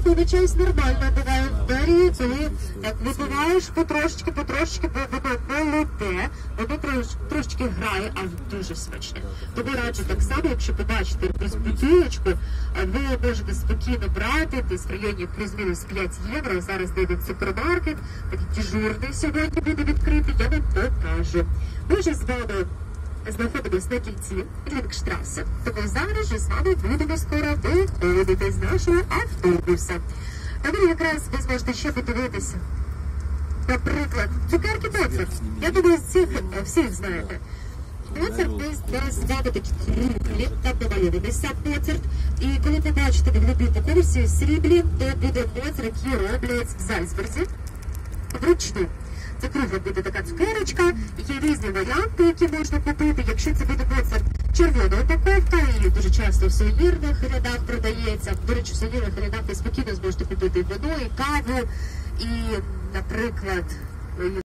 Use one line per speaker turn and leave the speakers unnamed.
певний час нормально буває в Берії, коли так випиваєш потрошечки, воно молоде, воно трошечки грає, а дуже смачне. Тому раджу так само, якщо побачите якусь бутилочку, ви можете спокійно брати, десь в районі плюс-мінус 5 євро. Зараз дійде супермаркет, такий дежурний сьогодні буде відкритий, я вам покажу. Ми вже з вами знаходимося на кільці Лінкштрасе, тому зараз же з вами будемо скоро виходити з нашого автобуса. А ви якраз ви зможете ще подивитися. Наприклад, цукерки Моцарт. Я думаю, всіх знаєте. Моцарт десь з вами такі круглі, там намальований сам Моцарт. І коли побачите в глибинному курсі сріблі, то буде Моцарт, який роблять в Зальцбурзі вручну. Це кругла буде така цукерочка, є різні варіанти, які можна купити. Якщо це буде Моцарт червона упаковка, і дуже часто в сувенірних рядах продається. До речі, в сувенірних рядах ви спокійно зможете купити вино, і каву, і, наприклад,